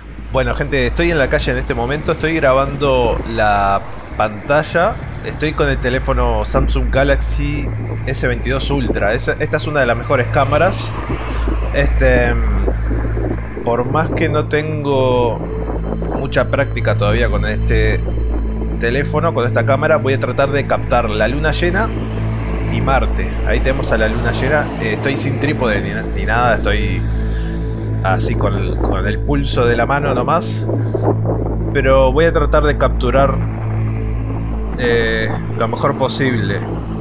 Bueno, gente, estoy en la calle en este momento. Estoy grabando la pantalla. Estoy con el teléfono Samsung Galaxy S22 Ultra. Esta es una de las mejores cámaras. Por más que no tengo mucha práctica todavía con este teléfono, con esta cámara, voy a tratar de captar la luna llena y Marte. Ahí tenemos a la luna llena. Estoy sin trípode ni nada. Estoy así con el pulso de la mano nomás. Pero voy a tratar de capturar lo mejor posible.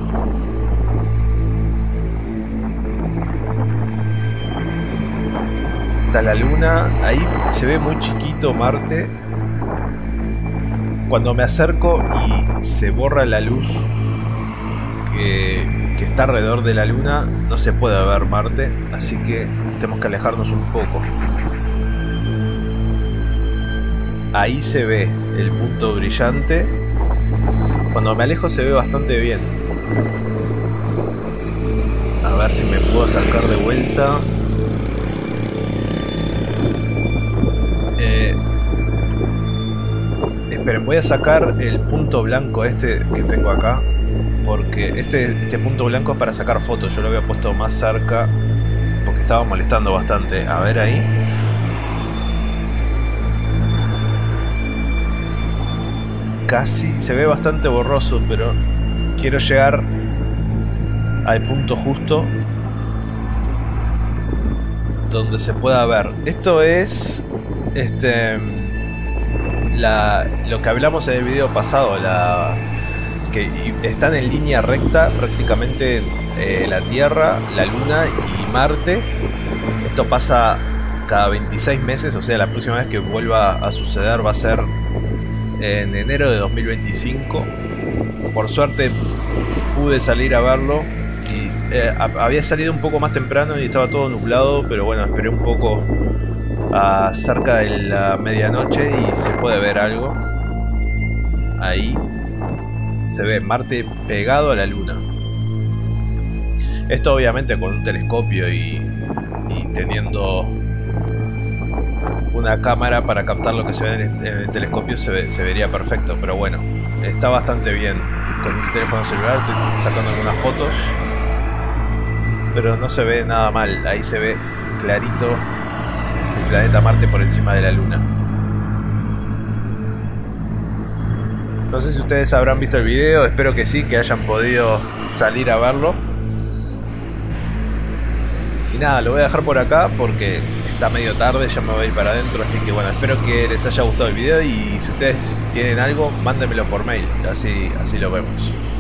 Está la luna. Ahí se ve muy chiquito Marte. Cuando me acerco y se borra la luz que está alrededor de la luna, no se puede ver Marte, así que tenemos que alejarnos un poco. Ahí se ve el punto brillante. Cuando me alejo se ve bastante bien. A ver si me puedo acercar de vuelta. Esperen, voy a sacar el punto blanco este que tengo acá, porque este punto blanco es para sacar fotos. Yo lo había puesto más cerca porque estaba molestando bastante. A ver ahí. Casi se ve bastante borroso, pero quiero llegar al punto justo donde se pueda ver. Esto es lo que hablamos en el video pasado, que están en línea recta prácticamente la Tierra, la Luna y Marte. Esto pasa cada 26 meses, o sea, la próxima vez que vuelva a suceder va a ser en enero de 2025. Por suerte pude salir a verlo y había salido un poco más temprano y estaba todo nublado, pero bueno, esperé un poco a cerca de la medianoche y se puede ver algo. Ahí se ve Marte pegado a la Luna. Esto obviamente con un telescopio y teniendo una cámara para captar lo que se ve en el telescopio se vería perfecto, pero bueno, está bastante bien. Con un teléfono celular estoy sacando algunas fotos, pero no se ve nada mal. Ahí se ve clarito el planeta Marte por encima de la Luna. No sé si ustedes habrán visto el video, espero que sí, que hayan podido salir a verlo. Y nada, lo voy a dejar por acá porque está medio tarde, ya me voy a ir para adentro, así que bueno, espero que les haya gustado el video y si ustedes tienen algo, mándenmelo por mail, así lo vemos.